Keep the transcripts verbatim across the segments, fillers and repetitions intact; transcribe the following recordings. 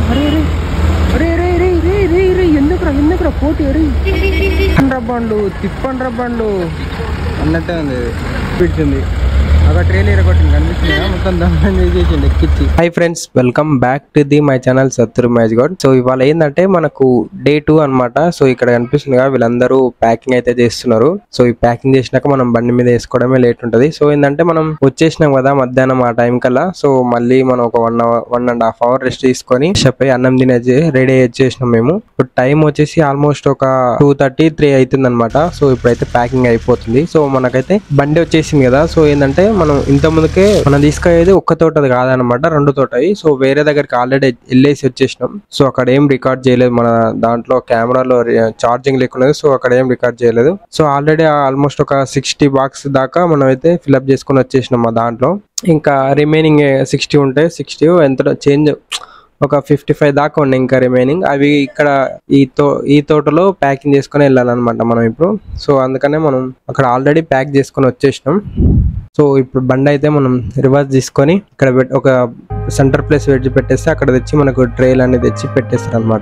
అరే అరే అరే రే రే రే రే ఎందుకురా ఎందుకురా పోటీ అరే పండ్ర బండ్లు తిప్పండ్ర బండ్లు అన్నట్టే ఉంది పిచ్చింది ఒక ట్రైన్ ఎరగొట్టింది కనిపిస్తుంది మొత్తం దాన్ని చేసింది ఎక్కించి. Hi friends, welcome back to the my channel సత్తూరు మ్యాచ్ గౌడ్. సో ఇవాళ ఏంటంటే మనకు డే టూ అనమాట. సో ఇక్కడ కనిపిస్తుంది కదా వీళ్ళందరూ ప్యాకింగ్ అయితే చేస్తున్నారు. సో ఈ ప్యాకింగ్ చేసినాక మనం బండి మీద వేసుకోవడమే లేట్ ఉంటుంది. సో ఏంటంటే మనం వచ్చేసినాం కదా మధ్యాహ్నం ఆ టైం కల్లా. సో మళ్ళీ మనం ఒక one hour one and half hour rest తీసుకొని చెప్పి అన్నం తినేసి రెడీ వచ్చేసినాం మేము. ఇప్పుడు టైం వచ్చేసి ఆల్మోస్ట్ ఒక టూ థర్టీ త్రీ అవుతుంది అనమాట. సో ఇప్పుడైతే ప్యాకింగ్ అయిపోతుంది. సో మనకైతే బండి వచ్చేసింది కదా. సో ఏంటంటే మనం ఇంత ముందుకే మనం తీసుకెళ్ళేది ఒక్క తోటది కాదనమాట, రెండు తోటవి. సో వేరే దగ్గరికి ఆల్రెడీ వెళ్ళేసి వచ్చేసినాం. సో అక్కడ ఏం రికార్డ్ చేయలేదు, మన దాంట్లో కెమెరాలో ఛార్జింగ్ లేకున్నది. సో అక్కడ ఏం రికార్డ్ చేయలేదు. సో ఆల్రెడీ ఆల్మోస్ట్ ఒక సిక్స్టీ బాక్స్ దాకా మనం అయితే ఫిల్అప్ చేసుకుని వచ్చేసినాం మా దాంట్లో. ఇంకా రిమైనింగ్ సిక్స్టీ ఉంటాయి. సిక్స్టీ ఎంత చేంజ్ ఒక ఫిఫ్టీ ఫైవ్ దాకా ఉన్నాయి ఇంకా రిమైనింగ్. అవి ఇక్కడ ఈ తో ఈ తోటలో ప్యాకింగ్ చేసుకుని వెళ్ళాలన్నమాట మనం ఇప్పుడు. సో అందుకనే మనం అక్కడ ఆల్రెడీ ప్యాక్ చేసుకొని వచ్చేసినాం. సో ఇప్పుడు బండి అయితే మనం రివర్స్ తీసుకొని ఇక్కడ ఒక సెంటర్ ప్లేస్ పెట్టి పెట్టేస్తే అక్కడ తెచ్చి మనకు ట్రైల్ అనేది తెచ్చి పెట్టేస్తారు అనమాట.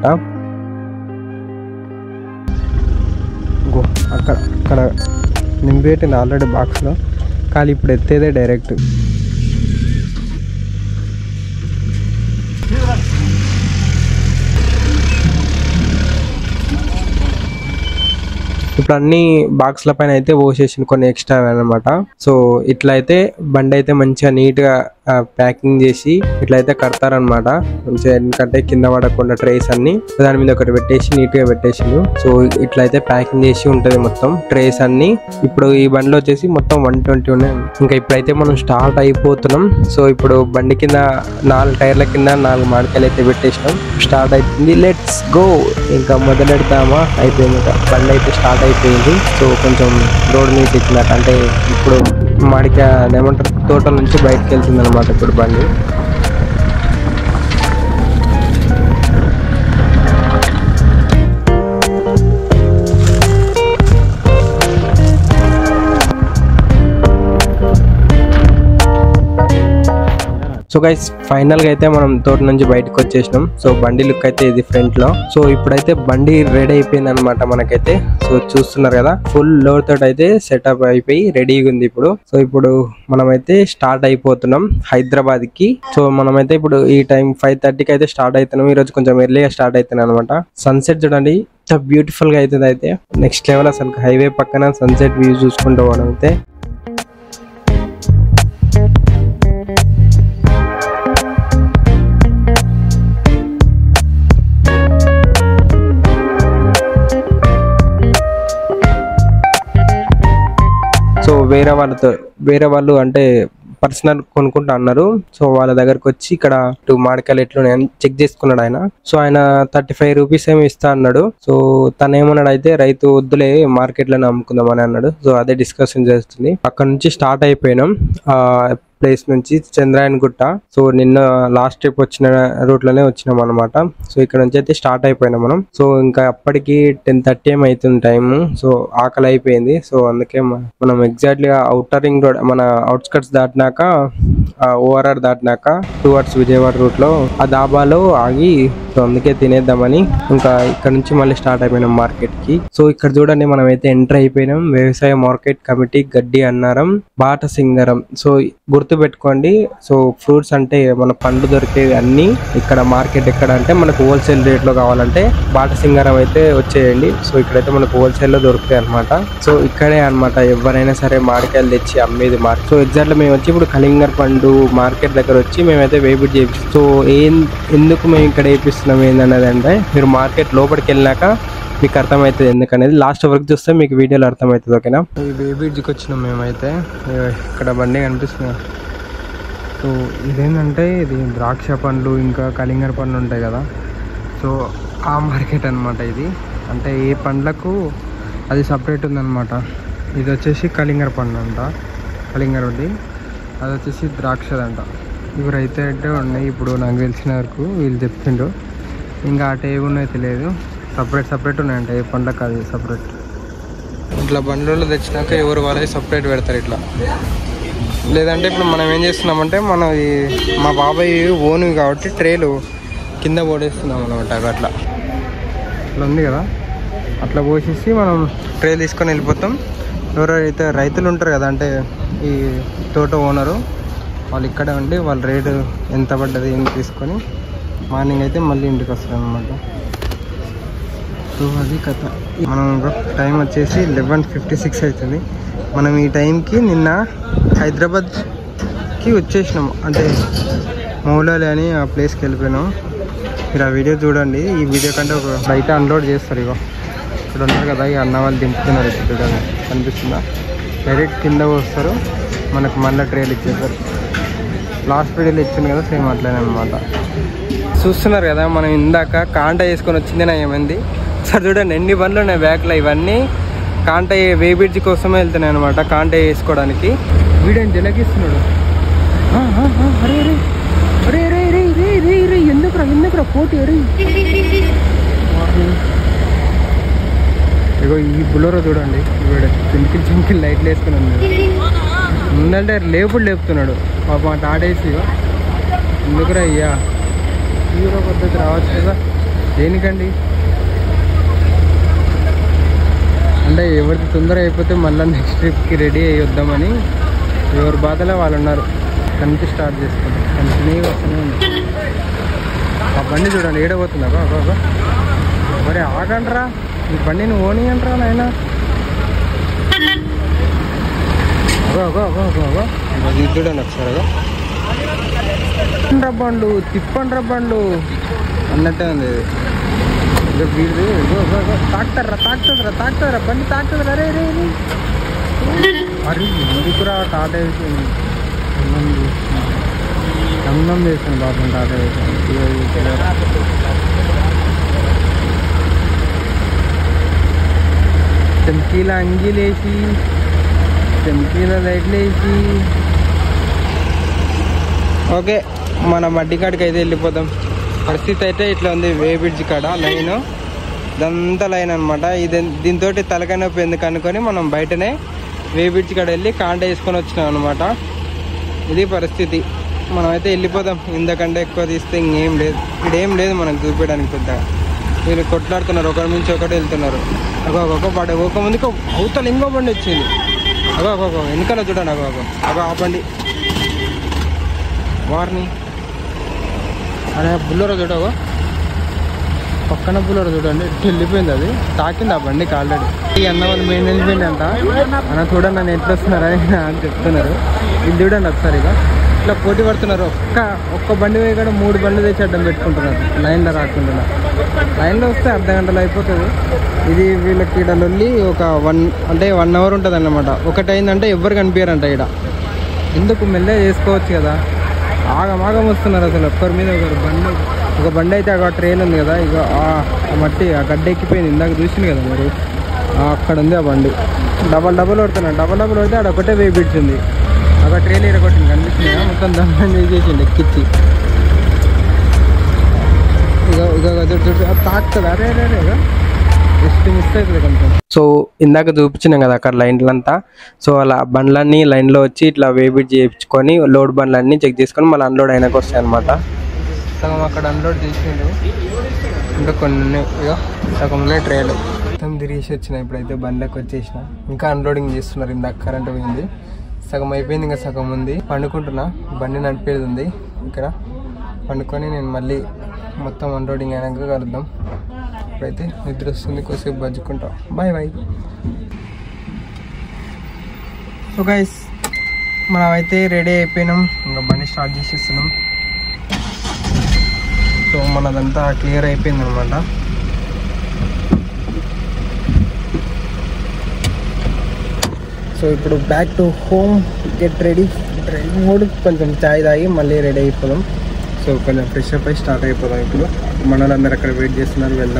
అక్కడ అక్కడ నింపేటింది ఆల్రెడీ బాక్స్లో, కానీ ఇప్పుడు ఎత్తేదే డైరెక్ట్. ఇప్పుడు అన్ని బాక్స్ల పైన అయితే పోసేసి కొన్ని ఎక్స్ట్రా అనమాట. సో ఇట్లా అయితే బండి అయితే మంచిగా నీట్ గా ప్యాకింగ్ చేసి ఇట్లయితే కడతారనమాట మంచిగా. ఎందుకంటే కింద పడకుండా ట్రేస్ అన్ని దాని మీద ఒకటి పెట్టేసి నీట్ గా పెట్టేసిండు. సో ఇట్లయితే ప్యాకింగ్ చేసి ఉంటది మొత్తం ట్రేస్ అన్ని. ఇప్పుడు ఈ బండిలో వచ్చేసి మొత్తం వన్ ట్వంటీ ఉన్నాయి. ఇంకా ఇప్పుడైతే మనం స్టార్ట్ అయిపోతున్నాం. సో ఇప్పుడు బండి కింద నాలుగు టైర్ల కింద నాలుగు మామిడికాయలు అయితే పెట్టేసినాం. స్టార్ట్ అవుతుంది, లెట్స్ గో. ఇంకా మొదలెడతామా, అయిపోయింది బండి అయితే స్టార్ట్ అయిపోయింది. సో కొంచెం రోడ్ మీద ఎక్కినట్టు, అంటే ఇప్పుడు మామిడికాయ ఏమంటారు తోటల నుంచి బయటకు వెళ్తుంది అనమాట ఇప్పుడు బండి. సో గైస్ ఫైనల్ గా అయితే మనం తోట నుంచి బయటకు వచ్చేసినాం. సో బండి లుక్ అయితే ఇది ఫ్రంట్ లో. సో ఇప్పుడైతే బండి రెడీ అయిపోయింది అనమాట మనకైతే. సో చూస్తున్నారు కదా ఫుల్ లోడ్ తోటి అయితే సెటప్ అయిపోయి రెడీగా ఉంది ఇప్పుడు. సో ఇప్పుడు మనమైతే స్టార్ట్ అయిపోతున్నాం హైదరాబాద్ కి. సో మనమైతే ఇప్పుడు ఈ టైం ఫైవ్ థర్టీకి అయితే స్టార్ట్ అవుతున్నాం. ఈ రోజు కొంచెం ఎర్లీగా స్టార్ట్ అవుతున్నాం అనమాట. సన్సెట్ చూడండి ఎంత బ్యూటిఫుల్ గా అవుతుంది అయితే, నెక్స్ట్ లెవెల్ అసలు. హైవే పక్కన సన్సెట్ వ్యూ చూసుకుంటూ పోవడం అయితే. సో వేరే వాళ్ళతో వేరే వాళ్ళు అంటే పర్సనల్ కొనుక్కుంటా అన్నారు. సో వాళ్ళ దగ్గరకు వచ్చి ఇక్కడ టూ మామిడికాయలు ఎట్లున్నాయని చెక్ చేసుకున్నాడు ఆయన. సో ఆయన థర్టీ ఫైవ్ రూపీస్ ఏమి ఇస్తా అన్నాడు. సో తను ఏమన్నాడు అయితే రైతు వద్దులే మార్కెట్ లోనే అమ్ముకుందాం అని అన్నాడు. సో అదే డిస్కషన్ చేస్తుంది. అక్కడ నుంచి స్టార్ట్ అయిపోయినాం ఆ ప్లేస్ నుంచి చంద్రాయన్ గుట్ట. సో నిన్న లాస్ట్ ట్రిప్ వచ్చిన రూట్ లోనే వచ్చినాం అనమాట. సో ఇక్కడ నుంచి అయితే స్టార్ట్ అయిపోయినాం మనం. సో ఇంకా అప్పటికి టెన్ థర్టీ ఏం అవుతుంది టైమ్. సో ఆకలి అయిపోయింది. సో అందుకే మనం ఎగ్జాక్ట్లీ అవుటర్ రింగ్ రోడ్ మన అవుట్స్కట్స్ దాటినాక ఓఆర్ఆర్ దాటినాక టువర్డ్స్ విజయవాడ రూట్ లో ఆ దాబాలో ఆగి సో అందుకే తినేద్దామని ఇంకా ఇక్కడ నుంచి మళ్ళీ స్టార్ట్ అయిపోయినాం మార్కెట్ కి. సో ఇక్కడ చూడండి మనం అయితే ఎంటర్ అయిపోయినాం. వ్యవసాయ మార్కెట్ కమిటీ గడ్డి అన్నారం బాట సింగరం. సో గుర్తు పెట్టుకోండి. సో ఫ్రూట్స్ అంటే మన పండ్లు దొరికేవి అన్ని ఇక్కడ మార్కెట్ ఎక్కడ అంటే మనకు హోల్సేల్ రేట్ లో కావాలంటే బాట సింగారం అయితే వచ్చేయండి. సో ఇక్కడైతే మనకు హోల్సేల్ లో దొరుకుతాయి అనమాట. సో ఇక్కడే అనమాట ఎవరైనా సరే మామిడికాయలు తెచ్చి అమ్మేది మార్కెట్. సో ఎగ్జాక్ట్ మేము వచ్చి ఇప్పుడు కలింగర్ పండు మార్కెట్ దగ్గర వచ్చి మేమైతే వేపిట్ చేపిస్తాం. సో ఏం ఎందుకు మేము ఇక్కడ వేపిస్తున్నాం ఏందన్నది అంటే మీరు మార్కెట్ లోపలికి వెళ్ళినాక మీకు అర్థమవుతుంది ఎందుకనేది. లాస్ట్ వరకు చూస్తే మీకు వీడియోలో అర్థమవుతుంది. ఓకేనా. ఈ వేపిట్కి వచ్చినాం మేమైతే. ఇక్కడ బండి కనిపిస్తుంది. సో ఇదేంటంటే ఇది ద్రాక్ష పండ్లు ఇంకా కలింగర్ పండ్లు ఉంటాయి కదా. సో ఆ మార్కెట్ అనమాట ఇది. అంటే ఏ పండ్లకు అది సపరేట్ ఉందన్నమాట. ఇది వచ్చేసి కలింగర్ పండు అంట, కలింగర్ ఉంది. అది వచ్చేసి ద్రాక్షదంట. ఇవి రైతు అంటే ఉన్నాయి ఇప్పుడు నాకు తెలిసిన వరకు వీళ్ళు చెప్తుండ్రు. ఇంకా అటు ఏవి ఉన్నాయో తెలియదు. సపరేట్ సపరేట్ ఉన్నాయంట ఏ పండ్లకు అది సపరేట్. ఇట్లా బండ్లలో తెచ్చినాక ఎవరు వాళ్ళది సపరేట్ పెడతారు ఇట్లా. లేదంటే ఇప్పుడు మనం ఏం చేస్తున్నామంటే మన మా బాబాయ్ ఓన్ కాబట్టి ట్రేలు కింద పోడేస్తున్నాం అనమాట. అట్లా అట్లా ఉంది కదా, అట్లా పోసేసి మనం ట్రే తీసుకొని వెళ్ళిపోతాం. ఎవరైతే రైతులు ఉంటారు కదా, అంటే ఈ తోట ఓనరు వాళ్ళు ఇక్కడే ఉండి వాళ్ళ రేటు ఎంత పడ్డది ఏం తీసుకొని మార్నింగ్ అయితే మళ్ళీ ఇంటికి వస్తారు అనమాట. సో అది కథ. మనం టైం వచ్చేసి లెవెన్ ఫిఫ్టీ సిక్స్ అవుతుంది. మనం ఈ టైంకి నిన్న హైదరాబాద్కి వచ్చేసినాము, అంటే మౌలాలి అని ఆ ప్లేస్కి వెళ్ళిపోయినాం. మీరు ఆ వీడియో చూడండి. ఈ వీడియో కంటే ఒక బయట అన్లోడ్ చేస్తారు. ఇగో ఇక్కడ ఉన్నారు కదా, ఈ అన్న వాళ్ళు దింపుతున్నారు. ఇక్కడ చూడండి, కనిపిస్తుందా? డైరెక్ట్ కింద వస్తారు, మనకు మళ్ళీ ట్రైల్ ఇచ్చేస్తారు. లాస్ట్ వీడియోలో ఇచ్చింది కదా, సేమ్ అట్లనే అనమాట. చూస్తున్నారు కదా, మనం ఇందాక కాంటా వేసుకొని వచ్చింది నా ఏమైంది సార్ చూడండి. ఎన్ని బండ్లు ఉన్నాయి బ్యాక్లో, ఇవన్నీ కాంటా వే బ్రిడ్జ్ కోసమే వెళ్తున్నాయి అనమాట, కాంటా వేసుకోవడానికి. వీడియోని జలకిస్తున్నాడు. అరే అరే అరే అరే రే రే రే ఎందుకురా ఎందుకురా పోటీ అరే. ఇగో ఈ బులోరో చూడండి, వీడు చింకిల్ చింకిల్ లైట్లు వేసుకుని ఉన్నాడు. ముందంటే లేపుడు లేపుతున్నాడు పాప టాటేసి. ఎందుకురా అయ్యా, హీరో పద్ధతి రావచ్చు కదా, దేనికండి? అంటే ఎవరికి తొందర అయిపోతే మళ్ళీ నెక్స్ట్ ట్రిప్కి రెడీ అయ్యి వద్దామని ఎవరి బాధలో వాళ్ళు ఉన్నారు. కనుక స్టార్ట్ చేసుకుంటాం, కంటిన్యూగా వస్తూనే ఉంది. ఆ బండి చూడండి ఏడబోతుందా బాబా. మరి ఆగండ్రా, ఈ బండిని ఓని అంటారా నాయన. అగో అగో అగో అగో అగో ఇది చూడండి ఒకసారి. అగో బండ్లు తిప్పండ్రా బండ్లు అన్నట్టే ఉంది. ఇక వీడు తాకుతారా తాకుతుందిరా తాకుతారా బండి తాకుతుందిరా. రే రే మరి ఎందుకురా టాటా వేసింది, అన్నం చేసాను బాబు టాటా వేసాను. చమ్కీల అంగీలు వేసి చమ్కీల లైట్లు వేసి ఓకే మన మడ్డి కాడికి అయితే వెళ్ళిపోతాం. పరిస్థితి అయితే ఇట్లా ఉంది. వే బ్రిడ్జ్ కాడ లైన్, ఇదంతా లైన్ అనమాట. ఇది దీంతో తలకాయ నొప్పి ఎందుకు అనుకొని మనం బయటనే వే బ్రిడ్జ్ కాడ వెళ్ళి కాంట వేసుకొని వచ్చినాం అనమాట. ఇది పరిస్థితి. మనమైతే వెళ్ళిపోదాం, ఇంతకంటే ఎక్కువ తీస్తే ఇంకేం లేదు. ఇక్కడేం లేదు మనకు చూపించడానికి పెద్దగా. వీళ్ళు కొట్లాడుతున్నారు, ఒకరి నుంచి ఒకటి వెళ్తున్నారు. అగో ఒక బండి ఒక ముందుకు అవతల ఇంకో బండి వచ్చింది. అగో అగో వెనకాల చూడండి. అగో అగో అగో ఆ బండి వారిని. అరే బుల్లెరో చూడగో, పక్కన బుల్లెరో చూడండి వెళ్ళిపోయింది. అది తాకింది ఆ బండికి ఆల్రెడీ. ఈ అన్న వాళ్ళు మెయిన్ వెళ్ళిపోయింది అంట. అన్న చూడండి నన్ను ఎట్లా వస్తున్నారని అని చెప్తున్నారు. ఇది చూడండి ఒకసారి. ఇక ఇట్లా పోటీ పడుతున్నారు. ఒక్క ఒక్క బండి పోయి కూడా మూడు బండ్లు తెచ్చి అడ్డం పెట్టుకుంటున్నారు లైన్లో రాకుండా. లైన్లో వస్తే అర్ధ గంటలో అయిపోతుంది. ఇది వీళ్ళకి ఇక్కడ వెళ్ళి ఒక వన్ అంటే వన్ అవర్ ఉంటుంది అన్నమాట. ఒకటి అయిందంటే ఎవ్వరు కనిపించారంట ఇక్కడ. ఎందుకు మెల్లగా చేసుకోవచ్చు కదా, ఆగమాగం వస్తున్నారు అసలు. ఒక్కరి మీద ఒకరు బండి. ఒక బండి అయితే అక్కడ ట్రైన్ ఉంది కదా, ఇక ఆ మట్టి ఆ గడ్డ ఎక్కిపోయింది. ఇందాక చూసింది కదా మీరు, అక్కడ ఉంది ఆ బండి. డబల్ డబల్ కొడుతున్నాడు. డబల్ డబల్ కొడితే ఆడ ఒకటే వే బ్రిడ్జ్ ఉంది. అక్కడ ట్రైన్ ఎరగొట్టింది కనిపిస్తుంది కదా, మొత్తం దాన్ని చేసింది ఎక్కించి. ఇక ఇక తాకుతుంది. అరే అరే ఇక జస్ట్ మిస్ అవుతుంది కొంచెం. సో ఇందాక చూపించినాం కదా అక్కడ లైన్లంతా. సో అలా బండ్లన్నీ లైన్లో వచ్చి ఇట్లా వే బ్రిడ్జ్ చేయించుకొని లోడ్ బండ్లన్నీ చెక్ చేసుకొని మళ్ళీ అన్లోడ్ అయినాక వస్తాయి అనమాట. సగం అక్కడ అన్లోడ్ చేసిండు, ఇంకా కొన్ని ఉన్నాయి. ఇక సగం ఉన్నాయి ట్రైలు. మొత్తం తిరిగేసి వచ్చినాయి. ఇప్పుడైతే బండ్లకు వచ్చేసిన, ఇంకా అన్లోడింగ్ చేస్తున్నారు. ఇందాక కరెంట్ పోయింది, సగం అయిపోయింది, ఇంకా సగం ఉంది. పండుకుంటున్నా, బండి నడిపేది ఉంది ఇక్కడ. పండుకొని నేను మళ్ళీ మొత్తం అన్లోడింగ్ అయినాక కలుద్దాం. ఇప్పుడైతే నిద్ర వస్తుంది, కొద్దిసేపు బజ్జుకుంటాం. Bye bye. సో గైస్ మనం అయితే రెడీ అయిపోయినాం, ఇంకా బండి స్టార్ట్ చేసేస్తున్నాం. సో మనదంతా క్లియర్ అయిపోయింది అనమాట. సో ఇప్పుడు back to home, get ready. Driving mode కొంచెం చాయ్ తాగి మళ్ళీ రెడీ అయిపోదాం. సో కొంచెం ఫ్రెష్ అప్ అయి స్టార్ట్ అయిపోదాం. ఇప్పుడు మనలందరూ అక్కడ వెయిట్ చేస్తున్నారు, వెళ్దాం.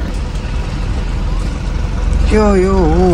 Yo yo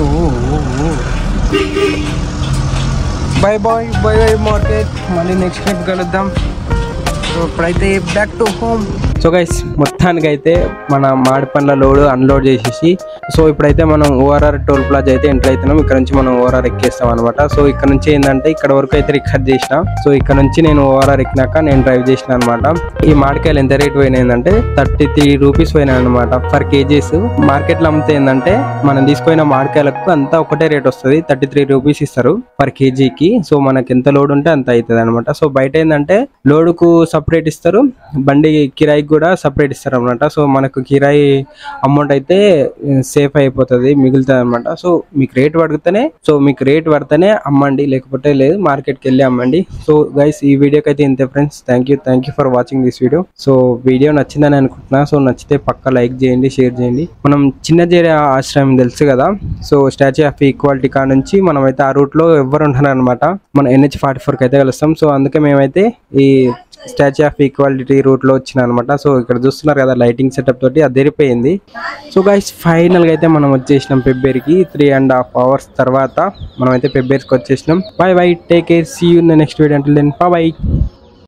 bye bye bye bye market. మళ్ళీ నెక్స్ట్ ట్రిప్ కలుద్దాం. సో ఇప్పుడైతే back to home. So guys మొత్తానికి అయితే మన మాడి పండ్ల లోడ్ అన్లోడ్ చేసేసి సో ఇప్పుడైతే మనం ఓఆర్ఆర్ టోల్ ప్లాజా అయితే ఎంటర్ అవుతున్నాం. ఇక్కడ నుంచి మనం ఓఆర్ఆర్ ఎక్కేస్తాం అనమాట. సో ఇక్కడ నుంచి ఏంటంటే ఇక్కడ వరకు అయితే రికార్డ్ చేసిన. సో ఇక్కడ నుంచి నేను ఓఆర్ఆర్ ఎక్కినాక నేను డ్రైవ్ చేసిన అనమాట. ఈ మామిడికాయలు ఎంత రేట్ పోయినాయంటే థర్టీ త్రీ రూపీస్ పోయినాయి అనమాట పర్ కేజీస్. మార్కెట్ లో అమ్మితే ఏంటంటే మనం తీసుకున్న మామిడికాయలకు అంతా ఒకటే రేట్ వస్తుంది, థర్టీ త్రీ రూపీస్ ఇస్తారు పర్ కేజీకి. సో మనకి ఎంత లోడ్ ఉంటే అంత అవుతుంది అనమాట. సో బయట ఏంటంటే లోడ్ కు సపరేట్ ఇస్తారు, బండి కిరాయికి కూడా సపరేట్ ఇస్తారు అనమాట. సో మనకు కిరాయి అమౌంట్ అయితే సేఫ్ అయిపోతుంది, మిగులుతుంది అనమాట. సో మీకు రేట్ పడితేనే సో మీకు రేట్ పడితేనే అమ్మండి, లేకపోతే లేదు మార్కెట్కి వెళ్ళి అమ్మండి. సో గైస్ ఈ వీడియోకి అయితే ఇంతే friends. Thank you thank you for watching this video. So video నచ్చిందని అనుకుంటున్నా. సో నచ్చితే పక్క లైక్ చేయండి, షేర్ చేయండి. మనం చిన్నజీర ఆశ్రమం తెలుసు కదా, సో స్టాచ్యూ ఆఫ్ ఈక్వాలిటీ కా నుంచి మనం అయితే ఆ రూట్ లో ఎవరు ఉంటారు అనమాట. మనం ఎన్హెచ్ ఫార్టీ ఫోర్ కి అయితే కలుస్తాం. సో అందుకే మేమైతే ఈ స్టాచ్యూ ఆఫ్ ఈక్వాలిటీ రూట్ లో వచ్చిన అనమాట. సో ఇక్కడ చూస్తున్నారు కదా లైటింగ్ సెటప్ తోటి అది తెరిపోయింది. సో గైస్ ఫైనల్ గా అయితే మనం వచ్చేసినాం పెబ్బేరికి. త్రీ అండ్ హాఫ్ అవర్స్ తర్వాత మనం అయితే పెబ్బేరికి వచ్చేసినాం. Bye bye, take care, see you in the next video. Until then bye by.